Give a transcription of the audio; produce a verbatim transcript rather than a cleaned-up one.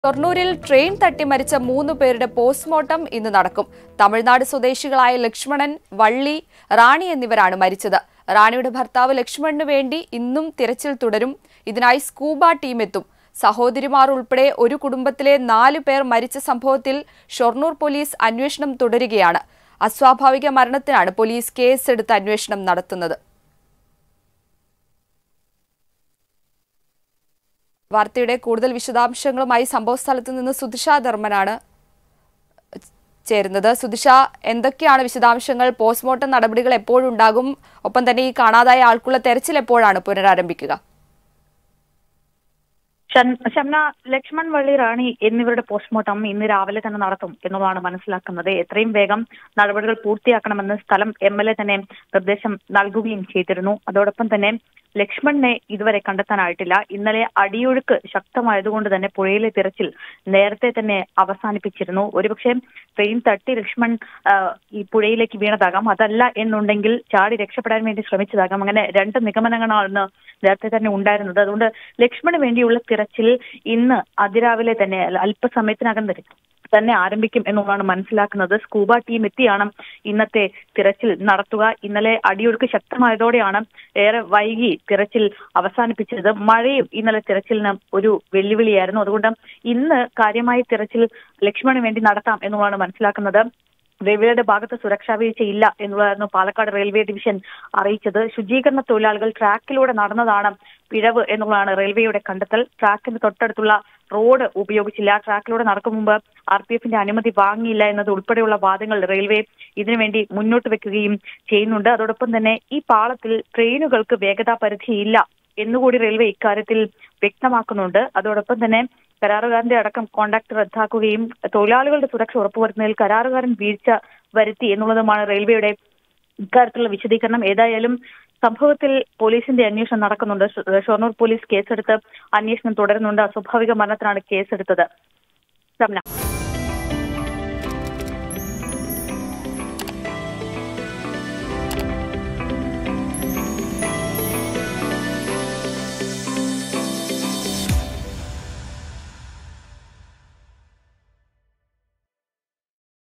ഷൊർണൂരിൽ train തട്ടി മരിച്ച മൂന്ന് പേരുടെ പോസ്റ്റ്മോർട്ടം ഇന്ന് നടക്കും. തമിഴ്നാട് സ്വദേശികളായ ലക്ഷ്മണൻ, വള്ളി, റാണി എന്നിവരാണ് മരിച്ചത്. റാണിയുടെ ഭർത്താവ് ലക്ഷ്മണന് വേണ്ടി ഇന്നും തിരച്ചിൽ തുടരും. ഇതിനായി സ്കൂബ ടീം എത്തും. സഹോദരിമാർ ഉൾപ്പെടെ ഒരു കുടുംബത്തിലെ നാലു പേർ മരിച്ച സംഭവത്തിൽ ഷൊർണൂർ പോലീസ് അന്വേഷണം തുടരുകയാണ്. അസ്വാഭാവിക മരണത്തിനാണ് പോലീസ് കേസെടുത്ത് അന്വേഷണം നടത്തുന്നത്. വാർത്തയുടെ കൂടുതൽ വിശദാംശങ്ങളുമായി സംഭവസ്ഥലത്ത് നിന്ന് സുധിഷ ധർമ്മനാണ് ചേരുന്നത്. സുധിഷ, എന്തൊക്കെയാണ് വിശദാംശങ്ങൾ? പോസ്റ്റ്മോർട്ടം നടപടികൾ എപ്പോഴുണ്ടാകും? ഒപ്പം തന്നെ ഈ കാണാതായ ആൾക്കുള്ള തെരച്ചിൽ എപ്പോഴാണ് പുനരാരംഭിക്കുക? ഷംന, ലക്ഷ്മൺ, വള്ളി, റാണി എന്നിവരുടെ പോസ്റ്റ്മോർട്ടം ഇന്ന് രാവിലെ തന്നെ നടത്തും എന്നുള്ളതാണ് മനസ്സിലാക്കുന്നത്. എത്രയും വേഗം നടപടികൾ പൂർത്തിയാക്കണമെന്ന് സ്ഥലം എം എൽ എ തന്നെ നിർദ്ദേശം നൽകുകയും ചെയ്തിരുന്നു. അതോടൊപ്പം തന്നെ ലക്ഷ്മണനെ ഇതുവരെ കണ്ടെത്താനായിട്ടില്ല. ഇന്നലെ അടിയൊഴുക്ക് ശക്തമായതുകൊണ്ട് തന്നെ പുഴയിലെ തിരച്ചിൽ നേരത്തെ തന്നെ അവസാനിപ്പിച്ചിരുന്നു. ഒരുപക്ഷെ ട്രെയിൻ തട്ടി ലക്ഷ്മൺ ഈ പുഴയിലേക്ക് വീണതാകാം, അതല്ല എന്നുണ്ടെങ്കിൽ ചാടി രക്ഷപ്പെടാൻ വേണ്ടി ശ്രമിച്ചതാകാം. അങ്ങനെ രണ്ട് നിഗമനങ്ങളാണ് നേരത്തെ തന്നെ ഉണ്ടായിരുന്നത്. അതുകൊണ്ട് ലക്ഷ്മണന് വേണ്ടിയുള്ള തിരച്ചിൽ ഇന്ന് അതിരാവിലെ തന്നെ അല്പസമയത്തിനകം തന്നെ ആരംഭിക്കും എന്നുള്ളതാണ് മനസ്സിലാക്കുന്നത്. സ്കൂബ ടീം എത്തിയാണ് ഇന്നത്തെ തിരച്ചിൽ നടത്തുക. ഇന്നലെ അടിയൊഴുക്ക് ശക്തമായതോടെയാണ് ഏറെ വൈകി തിരച്ചിൽ അവസാനിപ്പിച്ചത്. മഴയും ഇന്നലെ തിരച്ചിലിന് ഒരു വെല്ലുവിളിയായിരുന്നു. അതുകൊണ്ട് ഇന്ന് കാര്യമായി തിരച്ചിൽ ലക്ഷ്മണന് വേണ്ടി നടത്താം എന്നുള്ളതാണ് മനസ്സിലാക്കുന്നത്. റെയിൽവേയുടെ ഭാഗത്ത് സുരക്ഷാ വീഴ്ചയില്ല എന്നുള്ളതായിരുന്നു പാലക്കാട് റെയിൽവേ ഡിവിഷൻ അറിയിച്ചത്. ശുചീകരണ തൊഴിലാളികൾ ട്രാക്കിലൂടെ നടന്നതാണ് പിഴവ് എന്നുള്ളതാണ് റെയിൽവേയുടെ കണ്ടെത്തൽ. ട്രാക്കിന് തൊട്ടടുത്തുള്ള റോഡ് ഉപയോഗിച്ചില്ല, ട്രാക്കിലൂടെ നടക്കും മുമ്പ് ആർ പി എഫിന്റെ അനുമതി വാങ്ങിയില്ല എന്നത് ഉൾപ്പെടെയുള്ള വാദങ്ങൾ റെയിൽവേ ഇതിനുവേണ്ടി മുന്നോട്ട് വെക്കുകയും ചെയ്യുന്നുണ്ട്. അതോടൊപ്പം തന്നെ ഈ പാളത്തിൽ ട്രെയിനുകൾക്ക് വേഗതാ പരിധിയില്ല എന്നുകൂടി റെയിൽവേ ഇക്കാര്യത്തിൽ വ്യക്തമാക്കുന്നുണ്ട്. അതോടൊപ്പം തന്നെ കരാറുകാരന്റെ അടക്കം കോൺട്രാക്ട് റദ്ദാക്കുകയും തൊഴിലാളികളുടെ സുരക്ഷ ഉറപ്പുവരുത്തുന്നതിൽ കരാറുകാരൻ വീഴ്ച വരുത്തി എന്നുള്ളതുമാണ് റെയിൽവേയുടെ ഇക്കാര്യത്തിലുള്ള വിശദീകരണം. ഏതായാലും സംഭവത്തിൽ പോലീസിന്റെ അന്വേഷണം നടക്കുന്നുണ്ട്. ഷൊർണൂർ പോലീസ് കേസെടുത്ത് അന്വേഷണം തുടരുന്നുണ്ട്. അസ്വാഭാവിക മരണത്തിനാണ് കേസെടുത്തത്.